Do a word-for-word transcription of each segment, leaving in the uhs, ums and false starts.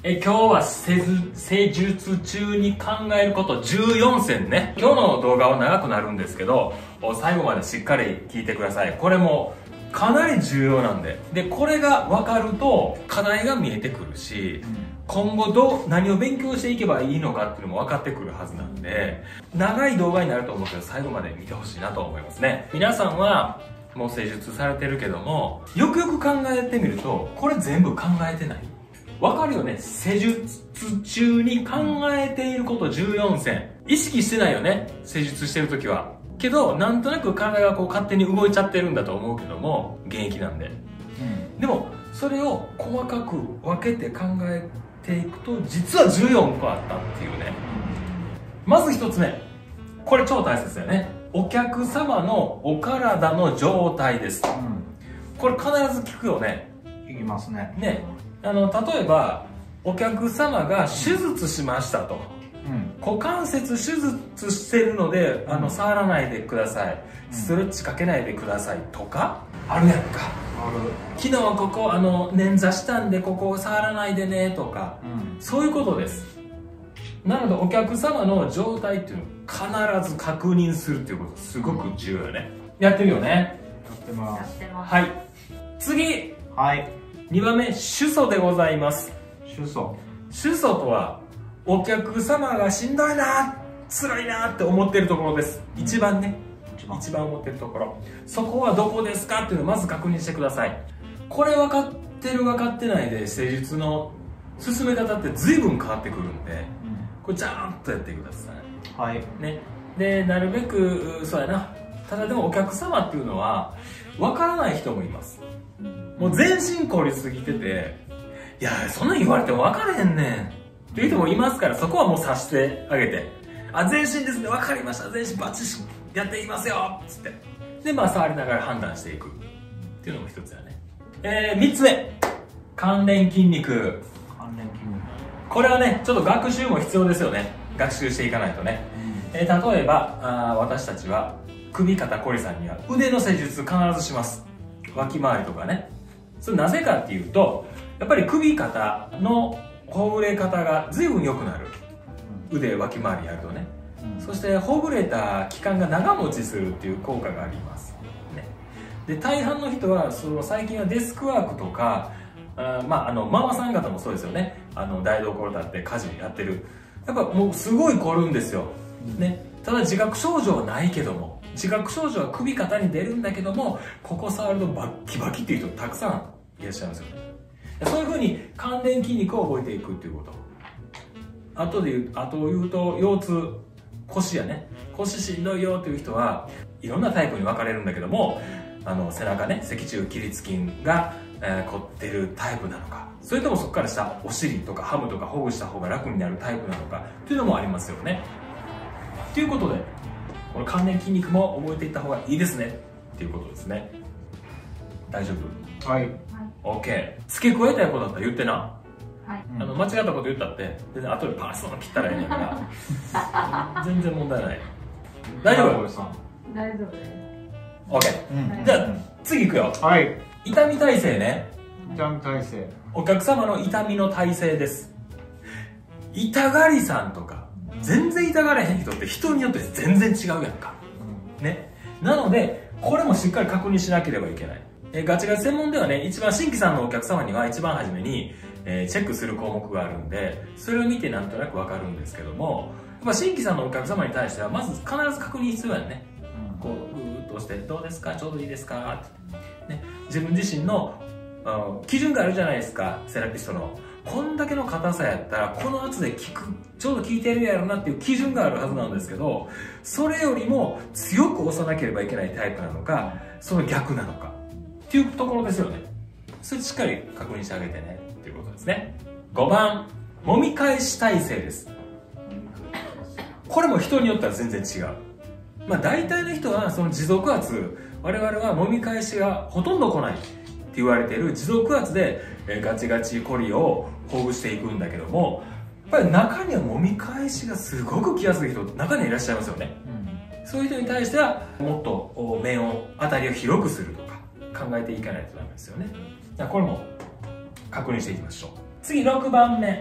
え今日は施術施術中に考えることじゅうよんせんね。今日の動画は長くなるんですけど、最後までしっかり聞いてください。これもかなり重要なんで。で、これが分かると課題が見えてくるし、うん、今後どう、何を勉強していけばいいのかっていうのも分かってくるはずなんで、長い動画になると思うけど、最後まで見てほしいなと思いますね。皆さんはもう施術されてるけども、よくよく考えてみると、これ全部考えてない。わかるよね。施術中に考えていることじゅうよんせん。意識してないよね。施術してるときは。けど、なんとなく体がこう勝手に動いちゃってるんだと思うけども、現役なんで。うん、でも、それを細かく分けて考えていくと、実はじゅうよんこあったっていうね。まず一つ目。これ超大切だよね。お客様のお体の状態です。うん、これ必ず聞くよね。 聞きますね。 ね。あの、例えば、お客様が手術しましたと。うん、股関節手術してるので、あの、触らないでください。ストレッチかけないでくださいとか、あるやんか。ある。昨日ここ、あの、捻挫したんで、ここを触らないでね、とか、うん、そういうことです。なので、お客様の状態っていうのを必ず確認するっていうこと、すごく重要よね。やってるよね。 やってます。 はい。次。 はい。 にばんめ、主訴でございます。 主訴。 主訴とは、お客様がしんどいな、辛いなって思ってるところです。うん、一番ね、一番、一番思ってるところ。そこはどこですかっていうのをまず確認してください。これ分かってる分かってないで、施術の進め方って随分変わってくるんで、うん、これちゃんとやってください。 はい。 ね。で、なるべく、そうやな。ただでもお客様っていうのは、分からない人もいます。もう全身凝りすぎてて、いや、そんなん言われても分からへんねんっていう人もいますから、そこはもう察してあげて、あ、全身ですね、分かりました、全身バッチシやっていきますよっつって。で、まあ触りながら判断していくっていうのも一つだね。えー、三つ目。関連筋肉。 関連筋肉。 これはね、ちょっと学習も必要ですよね。学習していかないとね。うん、えー、例えばあ、私たちは首肩こりさんには腕の施術必ずします。脇回りとかね。それなぜかっていうと、やっぱり首肩のほぐれ方が随分良くなる。腕脇回りやるとね。うん、そしてほぐれた期間が長持ちするっていう効果があります。ね、で、大半の人はその最近はデスクワークとか、あまあ、あのママさん方もそうですよね。あの台所立って家事やってる。やっぱもうすごい凝るんですよ。ね、ただ自覚症状はないけども、自覚症状は首肩に出るんだけども、ここ触るとバッキバキっていう人たくさんいらっしゃいますよね。そういうふうに関連筋肉を覚えていくっていうこと。あとで言う、あと言うと腰痛、腰やね。腰しんどいよっていう人はいろんなタイプに分かれるんだけども、あの背中ね、脊柱起立筋が、えー、凝ってるタイプなのか、それともそこからしたお尻とかハムとかほぐした方が楽になるタイプなのかっていうのもありますよね。ということで、この関連筋肉も覚えていった方がいいですねっていうことですね。大丈夫？ はい。 オッケー。付け加えたいことだったら言ってな。 はい。 あの間違ったこと言ったって全然後でパースを切ったらいいんやから全然問題ない。大丈夫？ 大丈夫です。 オッケー。じゃあ次いくよ。 はい。 痛み耐性ね。 痛み耐性。 お客様の痛みの耐性です。痛がりさんとか全然痛がれへん人って人によって全然違うやんか。ね。なのでこれもしっかり確認しなければいけない。えガチガチ専門ではね、一番新規さんのお客様には一番初めに、えー、チェックする項目があるんで、それを見てなんとなくわかるんですけども、やっぱ新規さんのお客様に対してはまず必ず確認必要やんね。うん、こう、ぐーっと押して、どうですか、ちょうどいいですかって、ね。自分自身のあの基準があるじゃないですか、セラピストの。こんだけの硬さやったら、この圧で効く、ちょうど効いてるやろなっていう基準があるはずなんですけど、それよりも強く押さなければいけないタイプなのか、その逆なのか。っていうところですよね。それしっかり確認してあげてねっていうことですね。ごばん、揉み返し体勢です。これも人によっては全然違う。まあ大体の人はその持続圧、我々は揉み返しがほとんど来ないって言われている持続圧でガチガチコリをほぐしていくんだけども、やっぱり中には揉み返しがすごく来やすい人中にはいらっしゃいますよね。うん、そういう人に対してはもっと面を当たりを広くするとか考えていかないとダメですよね。じゃあこれも確認していきましょう。次ろくばんめ、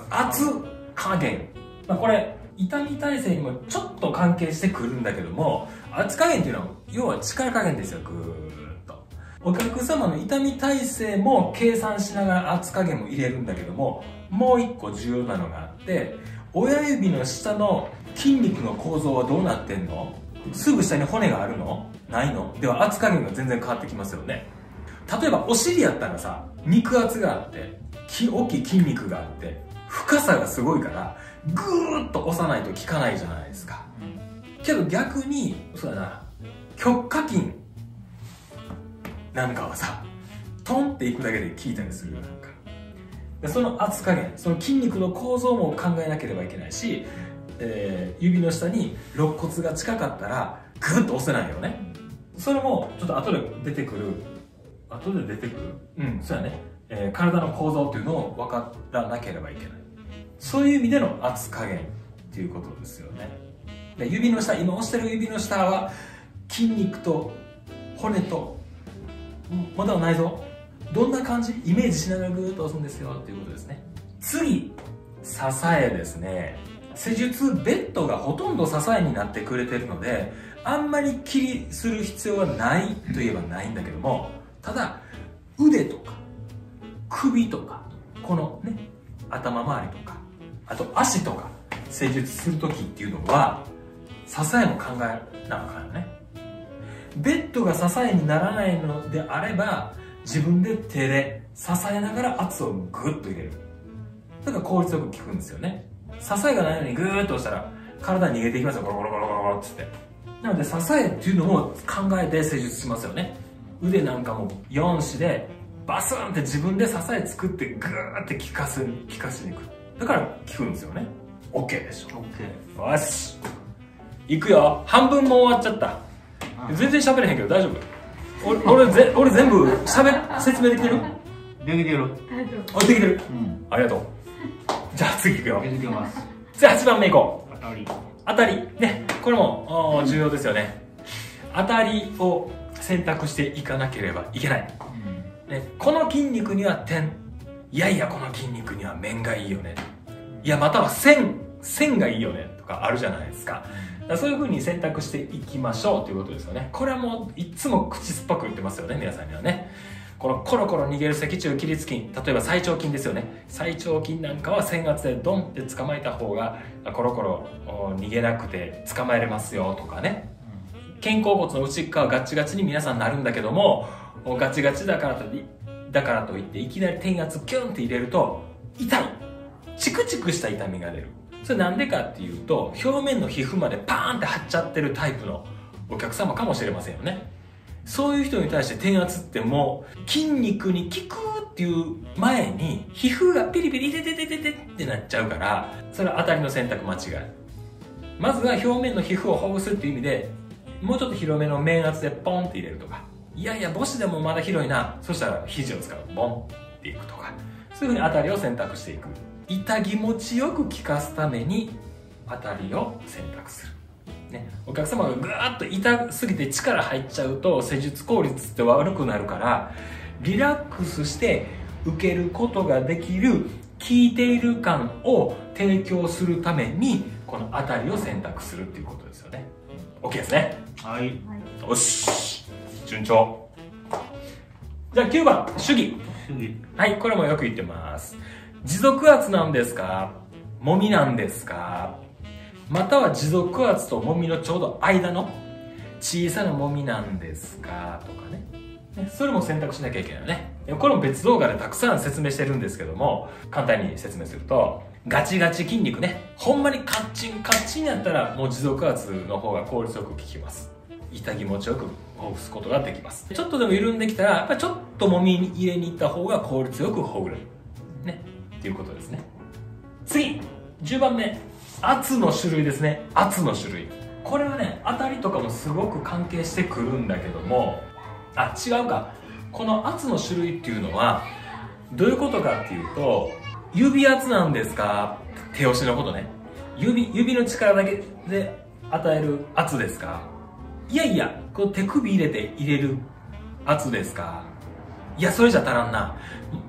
圧加減。まあ、これ、痛み耐性にもちょっと関係してくるんだけども、圧加減っていうのは、要は力加減ですよ、ぐーっと。お客様の痛み耐性も計算しながら圧加減も入れるんだけども、もう一個重要なのがあって、親指の下の筋肉の構造はどうなってんの？すぐ下に骨があるの？ないの？では圧加減が全然変わってきますよね。例えばお尻やったらさ、肉圧があって、大きい筋肉があって、深さがすごいから、ぐーっと押さないと効かないじゃないですか。けど逆に、そうだな、極下筋なんかはさ、トンっていくだけで効いたりするよ、なんか。でその圧加減、その筋肉の構造も考えなければいけないし、えー、指の下に肋骨が近かったら、ぐーっと押せないよね。それも、ちょっと後で出てくる、後で出てくるうん、そうやね。えー、体の構造っていうのを分からなければいけない。そういう意味での圧加減っていうことですよね。で指の下、今押してる指の下は筋肉と骨とまだは内臓、どんな感じイメージしながらぐーっと押すんですよっていうことですね。次、支えですね。施術ベッドがほとんど支えになってくれてるので、あんまり気にする必要はないといえばないんだけども、ただ腕とか首とかこのね頭周りとか、あと足とか施術する時っていうのは支えも考えなあかんよね。ベッドが支えにならないのであれば、自分で手で支えながら圧をグッと入れる。だから効率よく効くんですよね。支えがないのにグーッと押したら体に逃げていきますよ、ゴロゴロゴロゴロゴロっつって。なので支えっていうのも考えて施術しますよね。腕なんかもよん子でバスンって自分で支え作ってグーって効かせ効かせにいく。だから効くんですよね。 OK でしょ。 OK。 よし、いくよ。半分も終わっちゃった。全然喋れへんけど大丈夫？俺俺ぜ俺全部喋説明できてる？ できてる。 大丈夫。 あ、できてる。 うん。 ありがとう。じゃあ次いくよ。 できてます。 じゃあはちばんめいこう。 当たり。 当たりね、これも重要ですよね。当たりを選択していかなければいけない、 うん、 ね、この筋肉には点、いやいやこの筋肉には面がいいよね、いやまたは線線がいいよねとかあるじゃないですか。だからそういう風に選択していきましょうということですよね。これはもういつも口酸っぱく言ってますよね、皆さんにはね。このコロコロ逃げる脊柱起立筋、例えば最長筋ですよね。最長筋なんかは線圧でドンって捕まえた方がコロコロ逃げなくて捕まえれますよとかね。肩甲骨の内側ガチガチに皆さんなるんだけども、ガチガチだからとだからといっていきなり転圧キュンって入れると痛い、チクチクした痛みが出る。それなんでかっていうと、表面の皮膚までパーンって張っちゃってるタイプのお客様かもしれませんよね。そういう人に対して転圧ってもう筋肉に効くっていう前に皮膚がピリピリテテテテテってなっちゃうから、それは当たりの選択間違い。まずは表面の皮膚をほぐすっていう意味で、もうちょっと広めの面圧でポンって入れるとか、いやいや母子でもまだ広いな、そしたら肘を使う、ボンっていくとか、そういうふうに当たりを選択していく。痛気持ちよく効かすために当たりを選択する、ね、お客様がぐーっと痛すぎて力入っちゃうと施術効率って悪くなるから、リラックスして受けることができる効いている感を提供するためにこの当たりを選択するっていうことですよね。 OK ですね。 はい。 よし、順調。じゃあきゅうばん、手技。 手技。 はい、これもよく言ってます。持続圧なんですか、もみなんですか、または持続圧ともみのちょうど間の小さなもみなんですかとかね。それも選択しなきゃいけないよね。これも別動画でたくさん説明してるんですけども、簡単に説明すると、ガチガチ筋肉ね、ほんまにカッチンカッチンやったらもう持続圧の方が効率よく効きます。痛気持ちよくほぐすことができます。ちょっとでも緩んできたら、やっぱりちょっともみ入れに行った方が効率よくほぐれるねっていうことですね。次、じゅうばんめ、圧の種類ですね。圧の種類、これはね、当たりとかもすごく関係してくるんだけども、あ、違うか。この圧の種類っていうのはどういうことかっていうと、指圧なんですか、手押しのことね。指指の力だけで与える圧ですか、いやいやこう手首入れて入れる圧ですか、いやそれじゃ足らんな、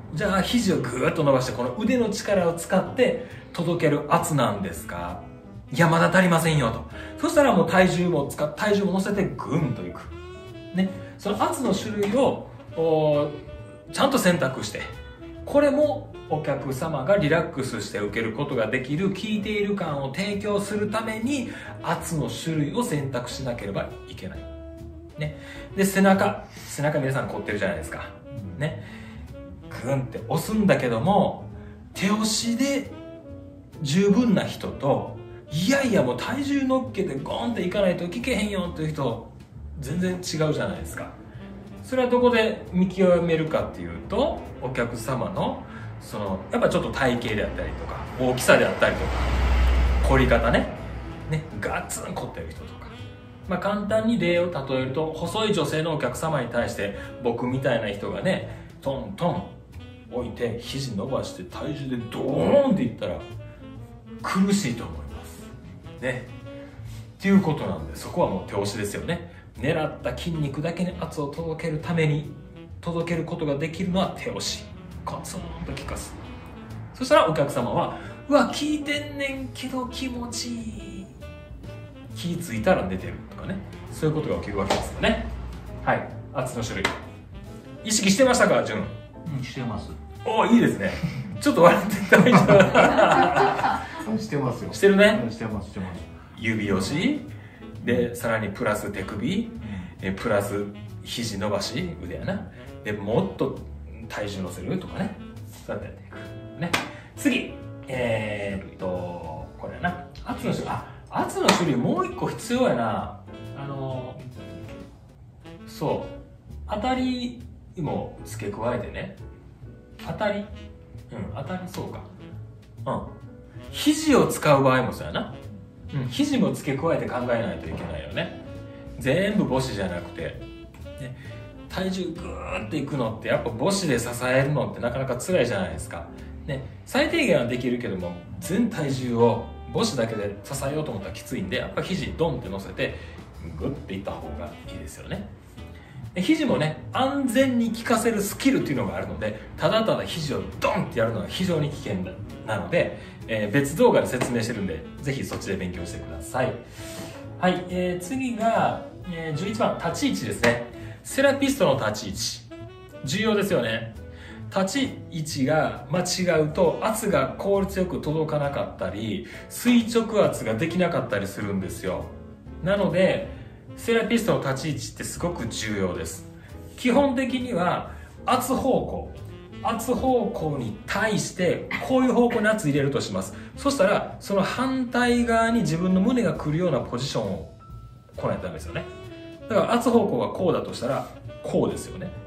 じゃあ肘をぐーっと伸ばしてこの腕の力を使って届ける圧なんですか？いやまだ足りませんよと。そしたらもう体重も使っ体重も乗せてグーンといくね。その圧の種類をちゃんと選択して、これもお客様がリラックスして受けることができる効いている感を提供するために圧の種類を選択しなければいけないね。で背中背中皆さん凝ってるじゃないですかね。グンって押すんだけども手押しで十分な人と、いやいやもう体重乗っけてゴンっていかないと効けへんよっていう人全然違うじゃないですか。それはどこで見極めるかっていうと、お客様のそのやっぱちょっと体型であったりとか大きさであったりとか凝り方ねねガツン凝ってる人とか、まあ簡単に例を例えると、細い女性のお客様に対して僕みたいな人がねトントン置いて肘伸ばして体重でドーンっていったら苦しいと思いますね。っていうことなんで、そこはもう手押しですよね。狙った筋肉だけに圧を届けるために届けることができるのは手押し。コツンと効かす。そしたらお客様はうわ効いてんねんけど気持ちいい、気ついたら寝てるとかね、そういうことが起きるわけですよね。はい、圧の種類意識してましたか、潤？ うん、してます。 おお、いいですね。ちょっと笑って大丈夫？ してますよ。 してるね。 してますしてます。 指押しで、さらにプラス手首、えプラス肘伸ばし、腕やな。でもっと体重乗せるとかね、そうやってやっていくね。次、えー、っとこれやな、圧の種類。あ、圧の種類もう一個必要やな。あのそう当たりも付け加えてね。当たり、うん、当たり、そうか、うん、肘を使う場合もそうやな、うん、肘も付け加えて考えないといけないよね。全部母子じゃなくて、ね、体重グーっていくのってやっぱ母子で支えるのってなかなか辛いじゃないですか、ね、最低限はできるけども全体重を母子だけで支えようと思ったらきついんで、やっぱ肘ドンって乗せてグッていった方がいいですよね。肘もね、安全に効かせるスキルっていうのがあるので、ただただ肘をドンってやるのは非常に危険なので、えー、別動画で説明してるんで、ぜひそっちで勉強してください。はい、えー、次が、えー、じゅういちばん、立ち位置ですね。セラピストの立ち位置重要ですよね。立ち位置が間違うと圧が効率よく届かなかったり、垂直圧ができなかったりするんですよ。なのでセラピストの立ち位置ってすごく重要です。基本的には圧方向圧方向に対してこういう方向に圧入れるとします。そしたらその反対側に自分の胸が来るようなポジションを来ないとダメですよね。だから圧方向がこうだとしたらこうですよね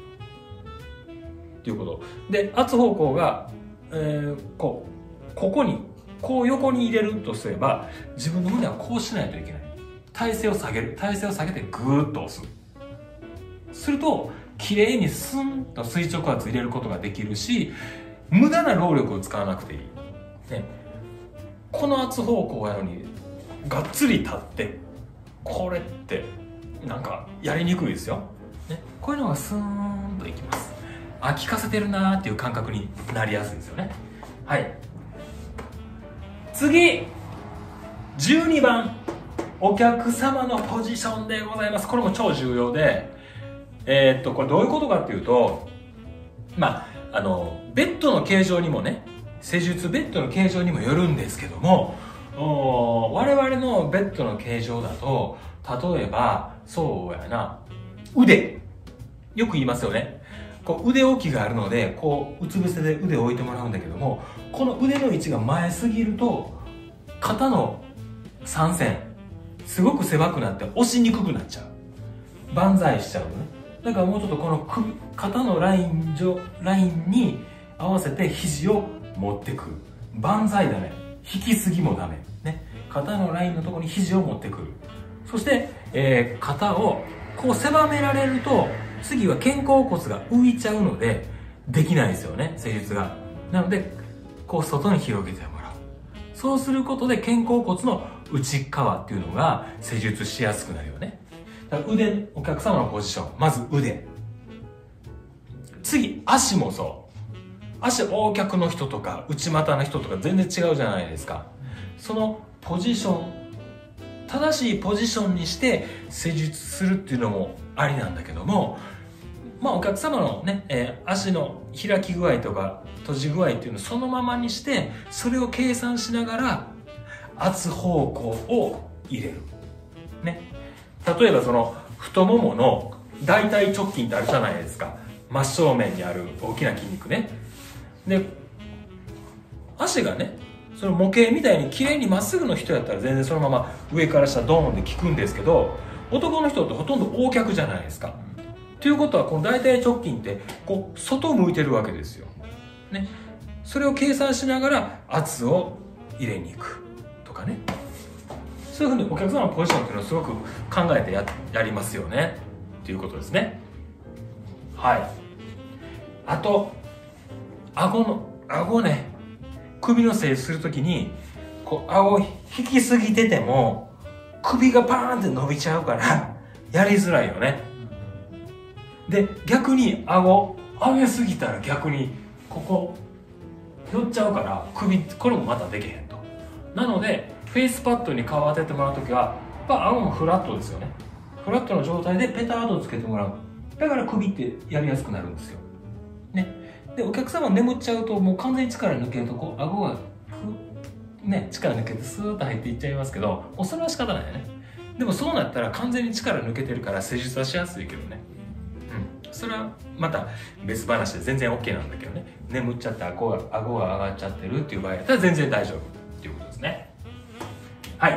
ということで、圧方向が、えー、こうここにこう横に入れるとすれば自分の胸はこうしないといけない。体勢を下げる体勢を下げてグーッと押す。すると綺麗にスンと垂直圧入れることができるし、無駄な労力を使わなくていい、ね、この圧方向やのにがっつり立ってこれってなんかやりにくいですよ、ね、こういうのがスーンといきます。あ、効かせてるなーっていう感覚になりやすいですよね。はい、次じゅうにばん、お客様のポジションでございます。これも超重要で、えー、っとこれどういうことかっていうと、まああのベッドの形状にもね、施術ベッドの形状にもよるんですけども、我々のベッドの形状だと、例えばそうやな、腕よく言いますよね。こう腕置きがあるので、こううつ伏せで腕を置いてもらうんだけども、この腕の位置が前すぎると肩の三線すごく狭くなって押しにくくなっちゃう。万歳しちゃうのね。だからもうちょっとこの首肩のライン上ラインに合わせて肘を持ってくる。万歳ダメ、引きすぎもダメね。肩のラインのところに肘を持ってくる。そして、えー、肩をこう狭められると次は肩甲骨が浮いちゃうのでできないですよね、施術が。なのでこう外に広げてもらう。そうすることで肩甲骨の内側っていうのが施術しやすくなるよね。だから腕、お客様のポジション、まず腕。次足もそう。 足 O 脚の人とか内股の人とか全然違うじゃないですか。そのポジション、正しいポジションにして施術するっていうのもありなんだけども、まあお客様のね、えー、足の開き具合とか閉じ具合っていうのをそのままにして、それを計算しながら圧方向を入れる。ね。例えばその太ももの大腿直筋ってあるじゃないですか。真正面にある大きな筋肉ね。で、足がね、その模型みたいに綺麗にまっすぐの人やったら全然そのまま上から下ドーンで効くんですけど、男の人ってほとんど O 脚じゃないですか。ということはこの大腿直筋ってこう外向いてるわけですよ。ね。それを計算しながら圧を入れに行くとかね。そういうふうにお客様のポジションっていうのをすごく考えて や, やりますよねっていうことですね。はい。あと顎の顎ね、首のせいするときにこう顎を引きすぎてても首がパーンって伸びちゃうからやりづらいよね。で逆に顎上げすぎたら逆にここ寄っちゃうから首、これもまたできへんと。なのでフェイスパッドに顔を当ててもらうときはやっぱ顎もフラットですよね。フラットの状態でペターとつけてもらう。だから首ってやりやすくなるんですよね。でお客様眠っちゃうともう完全に力抜けるとこう顎がね、力抜けてスーッと入っていっちゃいますけど、もうそれは仕方ないよね。でもそうなったら完全に力抜けてるから施術はしやすいけどね。うん、それはまた別話で全然 OK なんだけどね。眠っちゃって顎が顎が上がっちゃってるっていう場合だったら全然大丈夫っていうことですね。はい、うん、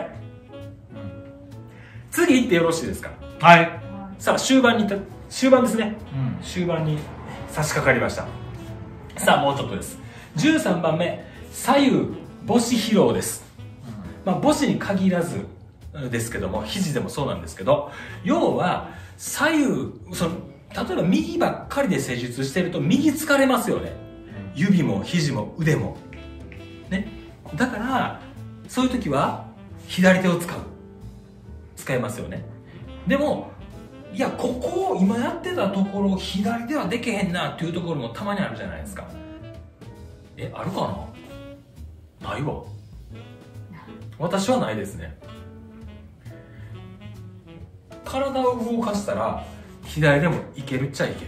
次行ってよろしいですか。 はい。 さあ終盤に終盤ですね、 うん、 終盤に差し掛かりました。さあもうちょっとです。じゅうさんばんめ、左右母子疲労です。うん、まあ母子に限らずですけども、肘でもそうなんですけど、要は左右、その例えば右ばっかりで施術してると右疲れますよね。指も肘も腕もね。だからそういう時は左手を使う使えますよね。でもいや、ここを今やってたところ左ではできへんなっていうところもたまにあるじゃないですか。え、あるかな。ないわ。私はないですね。体を動かしたら左でもいけるっちゃいける。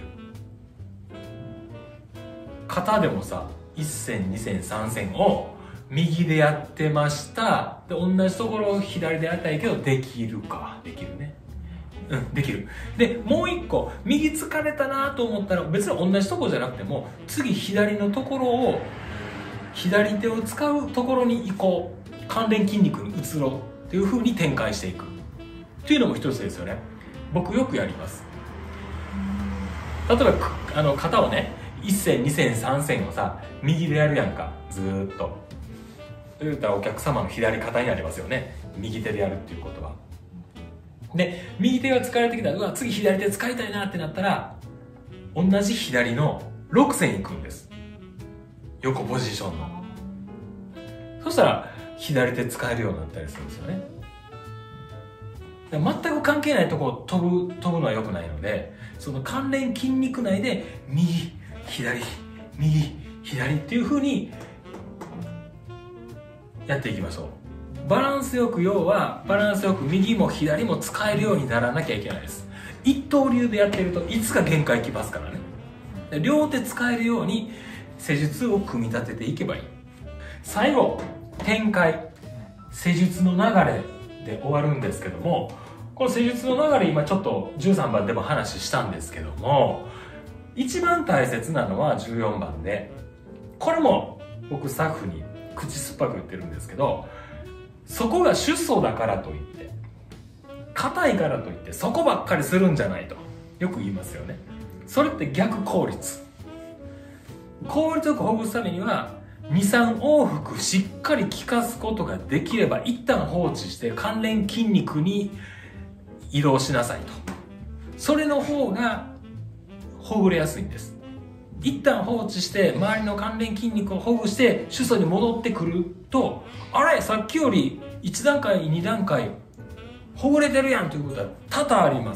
肩でもさ、いっ線に線さん線を右でやってました。で同じところを左でやったらいいけど、できるか。できるね。うん、できる。でもう一個、右疲れたなと思ったら別に同じところじゃなくても、次左のところを左手を使うところに行こう、関連筋肉に移ろうっていう風に展開していくっていうのも一つですよね。僕よくやります。例えばあの肩をね、いっ線に線さん線をさ右でやるやんか、ずーっと。と言ったらお客様の左肩になりますよね、右手でやるっていうことは。で右手が疲れてきたら、うわ次左手使いたいなってなったら、同じ左のろく線いくんです、横ポジションの。そしたら左手使えるようになったりするんですよね。全く関係ないところを飛ぶ飛ぶのは良くないので、その関連筋肉内で右左右左っていう風にやっていきましょう。バランスよく、要はバランスよく右も左も使えるようにならなきゃいけないです。一刀流でやってるといつか限界きますからね。両手使えるように施術を組み立てていけばいい。最後、展開、施術の流れで終わるんですけども、この施術の流れ、今ちょっとじゅうさんばんでも話したんですけども、一番大切なのはじゅうよんばんで、これも僕スタッフに口酸っぱく言ってるんですけど、そこが主訴だからといって硬いからといってそこばっかりするんじゃないとよく言いますよね。それって逆効率。効率よくほぐすためにはにさん往復しっかり効かすことができれば、一旦放置して関連筋肉に移動しなさいと。それの方がほぐれやすいんです。一旦放置して周りの関連筋肉をほぐして主訴に戻ってくると、あれさっきよりいち段階に段階ほぐれてるやんということは多々ありますので、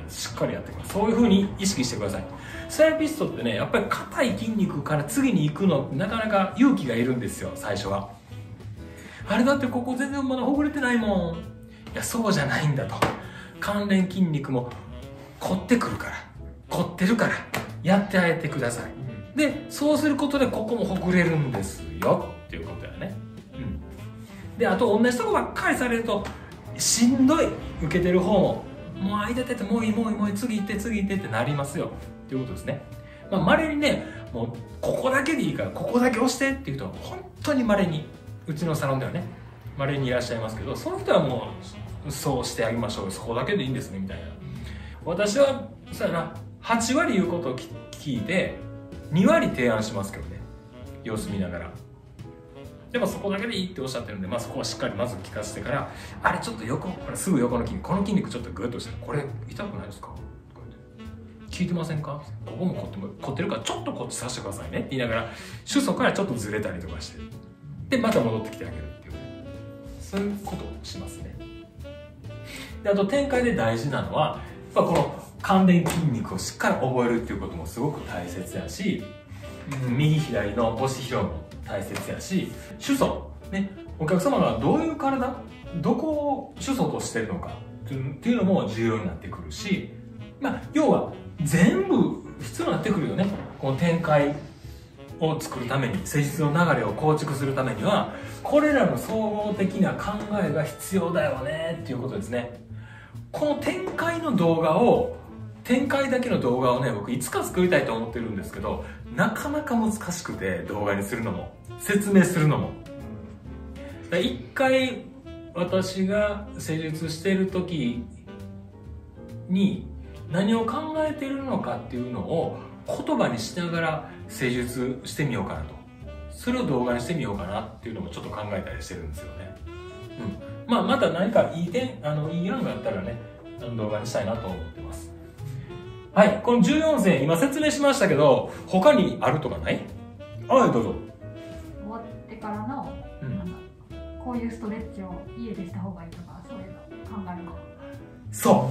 です。しっかりやってください。そういう風に意識してください。セラピストってね、やっぱり硬い筋肉から次に行くのなかなか勇気がいるんですよ、最初は。あれだってここ全然まだほぐれてないもん。いや、そうじゃないんだと。関連筋肉も凝ってくるから、凝ってるからやってあげてください。で、そうすることでここもほぐれるんですよっていうことやね。うん。で、あと同じとこばっかりされるとしんどい、受けてる方も。もう間出てもういいもういいもういい、次行って次行ってってなりますよっていうことですね。まあ稀にね、もうここだけでいいからここだけ押してっていう人は本当に稀に、うちのサロンではね稀にいらっしゃいますけど、その人はもうそうしてあげましょう、そこだけでいいんですねみたいな。私はそうやな、はちわり言うことを聞いてにわり提案しますけどね、様子見ながら。でもそこだけでいいっておっしゃってるんで、まあ、そこはしっかりまず聞かせてから、あれちょっと横、すぐ横の筋肉、この筋肉ちょっとグッとしてこれ痛くないですか、聞いてませんか、ここも凝っても凝ってるからちょっとこっちさせてくださいねって言いながら、主訴からちょっとずれたりとかして、でまた戻ってきてあげるっていう、そういうことをしますね。で、あと展開で大事なのはやっぱこの関連筋肉をしっかり覚えるっていうこともすごく大切やし、右左の母子疲労も大切やし、主訴ね、お客様がどういう体、どこを主訴としてるのかっていうのも重要になってくるし、まあ要は全部必要になってくるよね。この展開を作るために、施術の流れを構築するためにはこれらの総合的な考えが必要だよねっていうことですね。この展開の動画を展開だけの動画をね、僕いつか作りたいと思ってるんですけど、なかなか難しくて、動画にするのも説明するのも。一回私が施術してる時に何を考えてるのかっていうのを言葉にしながら施術してみようかなと、それを動画にしてみようかなっていうのもちょっと考えたりしてるんですよね。うん、まあまた何かいい点、あのいい案があったらね、動画にしたいなと思ってます。はい、このじゅうよんせん今説明しましたけど、他にあるとかない？はい、どうぞ。 終わってからの、うん、こういうストレッチを家でした方がいいとか、そういうの考えるの。そう、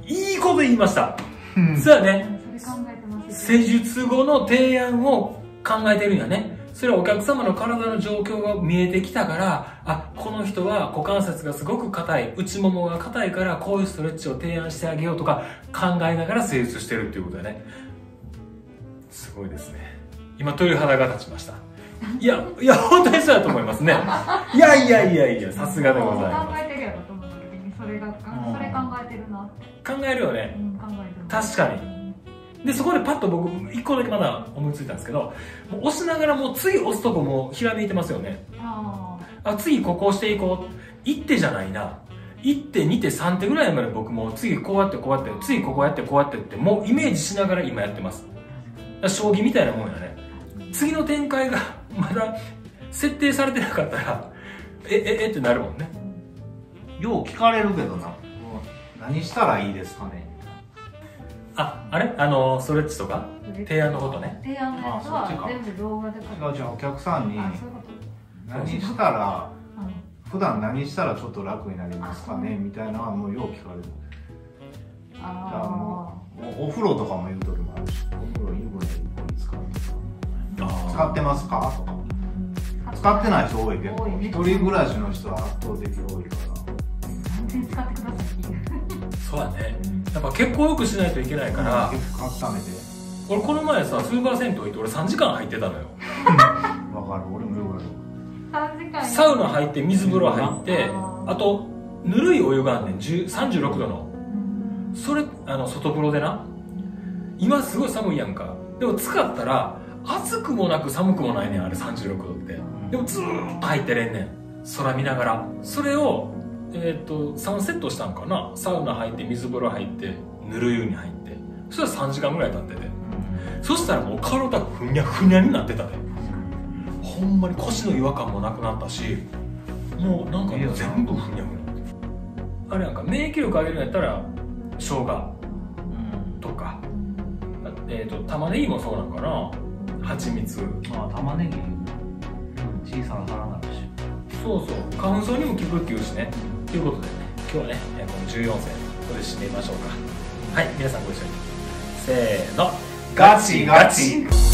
いいこと言いました。そうやね。 それ考えてます。 施術後の提案を考えてるんやね。それはお客様の体の状況が見えてきたから、あ、この人は股関節がすごく硬い、内ももが硬いからこういうストレッチを提案してあげようとか考えながら施術してるっていうことだね。すごいですね。今鳥肌が立ちました。いや、いや、本当にそうだと思いますね。いやいやいやいや、さすがでございます。 考えてるやろと思った時に、それが、それ考えてるなって。 考えるよね。 うん、考えてる。 確かに。で、そこでパッと僕、一個だけまだ思いついたんですけど、もう押しながらもう次押すとこもひらめいてますよね。ああ、次ここ押していこう。いってじゃないな。いってにてさんてぐらいまで僕も次こうやってこうやって、次ここやってこうやってって、もうイメージしながら今やってます。将棋みたいなもんやね。次の展開がまだ設定されてなかったら、え、え、えってなるもんね。 よう聞かれるけどな。何したらいいですかね。 あ、あれあの、ストレッチとか提案のことね。 提案のやつは全部動画で書いて。違う違う、お客さんに何したら、普段何したらちょっと楽になりますかねみたいなのはもうよう聞かれる。ああ、もうお風呂とかも言う時もあるし、お風呂湯船いっぽい使うとか、使ってますかとか。使ってない人多いけど、一人暮らしの人は圧倒的多いから。 全然使ってくださいっていう。 そうやね。やっぱ血行よくしないといけないから、 結構温めて。 俺この前さ、スーパー銭湯行って俺さんじかん入ってたのよ。 わかる、俺もよくやる。 さんじかんサウナ入って水風呂入って、あとぬるいお湯があんねん、さんじゅうろくどの。それあの外風呂でな、今すごい寒いやんか。でも使ったら暑くもなく寒くもないねん、あれさんじゅうろくどって。でもずーっと入ってれんねん、空見ながら。それをえっとさんセットしたんかな。サウナ入って水風呂入ってぬるい湯に入って、そしたらさんじかんぐらい経ってて、そしたらもう体がふにゃふにゃになってたで。ほんまに腰の違和感もなくなったし、もうなんか全部ふにゃふにゃ。あれなんか免疫力上げるんやったら生姜とか、えーと玉ねぎもそうなんかな、蜂蜜。 ああ、玉ねぎ小さな皿になるし、 そうそう、花粉症にも効くっていうしね。ということで、ね、今日はねこのじゅうよんせんここで締めましょうか。 はい、皆さんご一緒にせーの、 ガチガチ。